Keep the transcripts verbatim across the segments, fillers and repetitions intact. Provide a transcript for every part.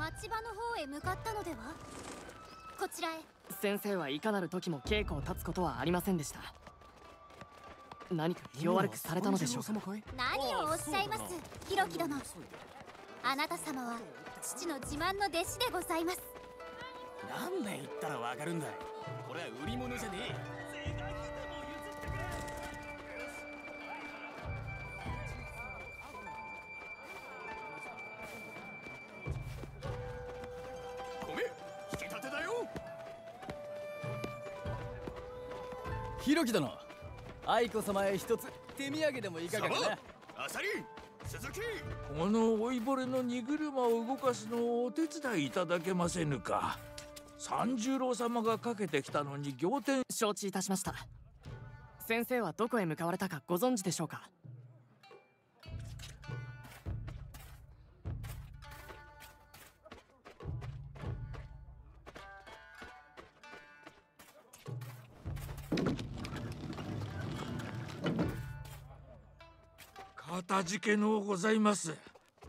町場の方へ向かったのでは。こちらへ。 先生はいかなる時も稽古を立つことはありませんでした。何か気を悪くされたのでしょうか。 何をおっしゃいます、ひろき殿。あなた様は父の自慢の弟子でございます。 何年言ったらわかるんだ。これは売り物じゃねえ。 ひろき殿、愛子様へ一つ手土産でもいかがかな。 あさり、鈴木、 この老いぼれの荷車を動かすのをお手伝いいただけませぬか。三十郎様がかけてきたのに仰天。 承知いたしました。先生はどこへ向かわれたかご存知でしょうか。 かたじけのうございます。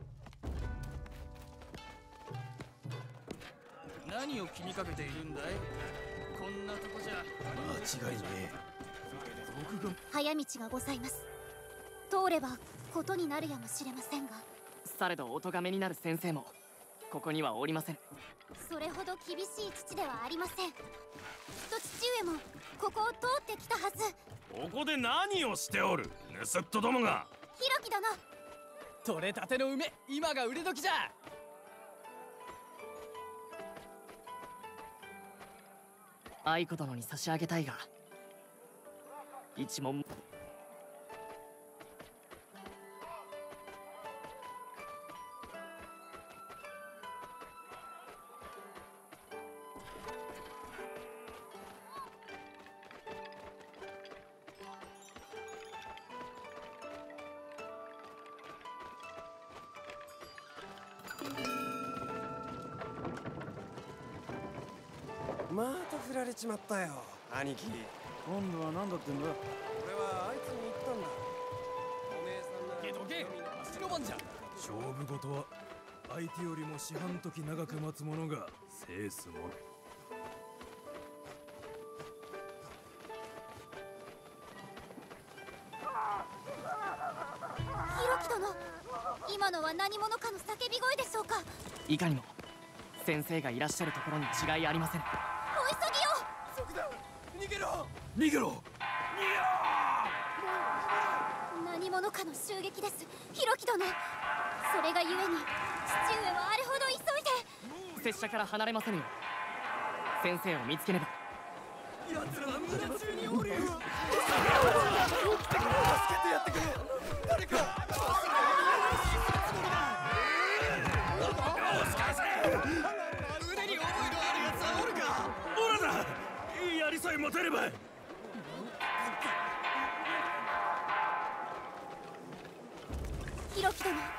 何を気にかけているんだい。こんなとこじゃ間違いねえ。 早道がございます。通ればことになるやもしれませんが。 されどお咎めになる先生もここにはおりません。 それほど厳しい父ではありません。きっと父上もここを通ってきたはず。 ここで何をしておる、盗っ人どもが。 ひろき殿、 取れたての梅、今が売れ時じゃ。 愛子殿に差し上げたいが一問。 また振られちまったよ、兄貴。 今度は何だってんだ。 俺はあいつに言ったんだ。お姉さんなら。 けどけ、白番じゃ。 勝負事は相手よりも四半時長く待つ者が制すもの。 ひろき殿、今のは何者かの叫び声でしょうか。 いかにも先生がいらっしゃるところに違いありません。 お急ぎを。 そうだ、逃げろ逃げろ。 何者かの襲撃です、ひろき殿。それがゆえに父上はあれほど急いで。 拙者から離れませぬよ。先生を見つけねば。 奴らは村中におる。起きてくれ、助けてやってくれ、誰か。 腕に思いのあるやつはおるか。おらだ、やりさえ持てれば。 ひろき殿、皆を、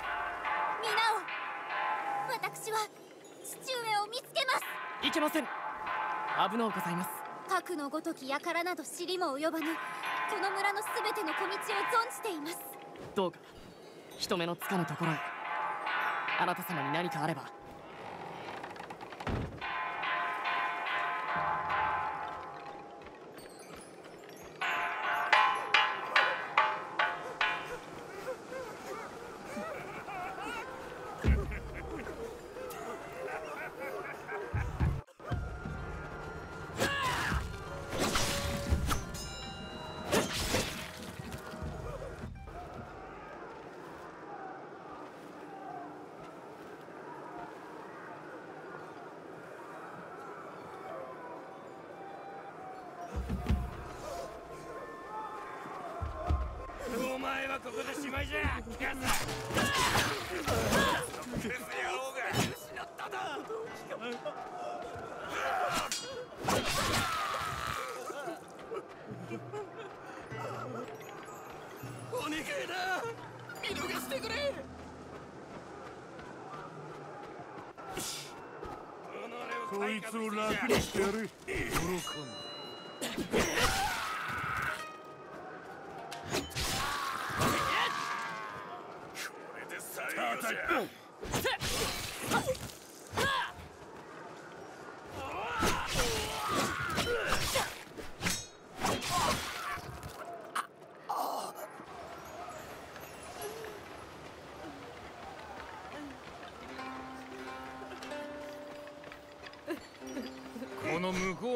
私は父上を見つけます。 いけません。危のうございます。 核のごとき輩など知りも及ばぬこの村のすべての小道を存じています。 どうか人目のつかぬところへ。あなた様に何かあれば。 お前はここでしまいじゃ。失っただ。お願いだ、見逃してくれ。 こいつを楽にしてやる。喜んこれで最後じゃ。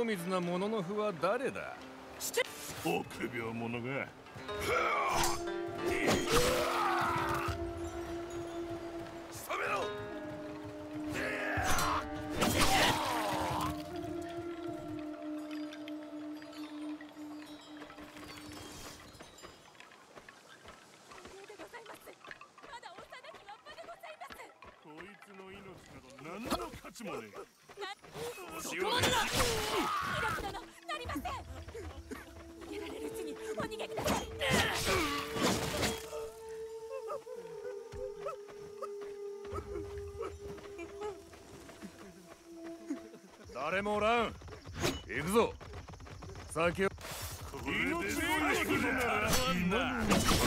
水なもののふは誰だ。臆病者が。仕留めろ。こいつの命など何の価値もねえ。 そこまでだ。ヒロキ殿、なりません。逃げられるうちにお逃げください。 誰もおらん。行くぞ。先を。命の息なら今。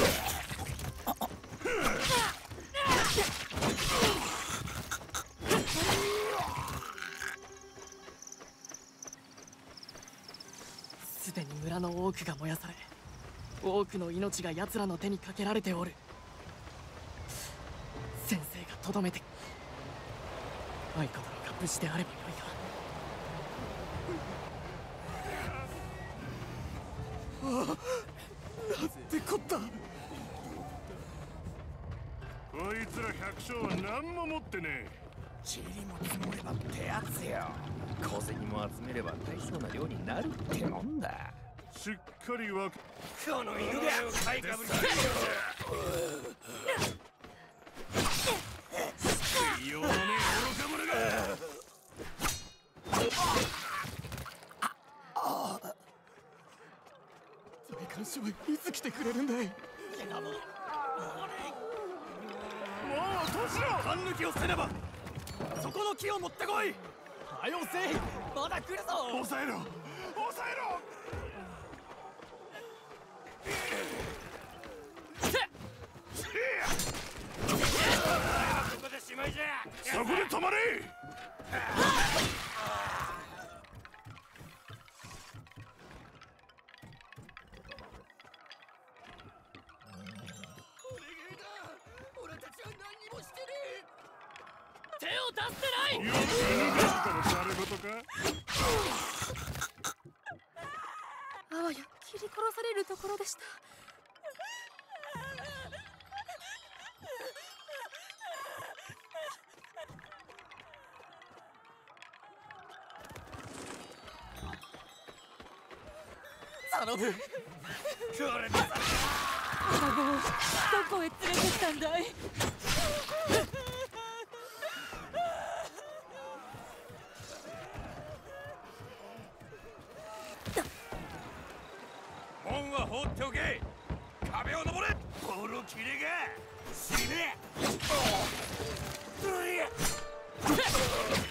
すでに村の多くが燃やされ、多くの命が奴らの手にかけられておる。先生がとどめて愛子殿が無事であればよいが。 ってこった。 こいつら百姓は何も持ってねえ。 塵も積もればってやつよ。小銭も集めれば大層な量になるってもんだ。 しっかりわけ。 この犬が買いかぶりだよ。 いようのねえ愚か者が。 大官所はいつ来てくれるんだい。もう年よ。勘抜きをせねば。そこの木を持ってこい。はよせい。まだ来るぞ。 抑えろ抑えろ。 ここでしまいじゃ。 そこで止まれ。 俺たちは何にもしてねえ。 手を出してない。 よく逃がしたのされごとか。 あわや切り殺されるところでした。 頼む。これでさ。 孫をどこへ連れてったんだい。 門は放っておけ。壁を登れ。ボロキレが死ね。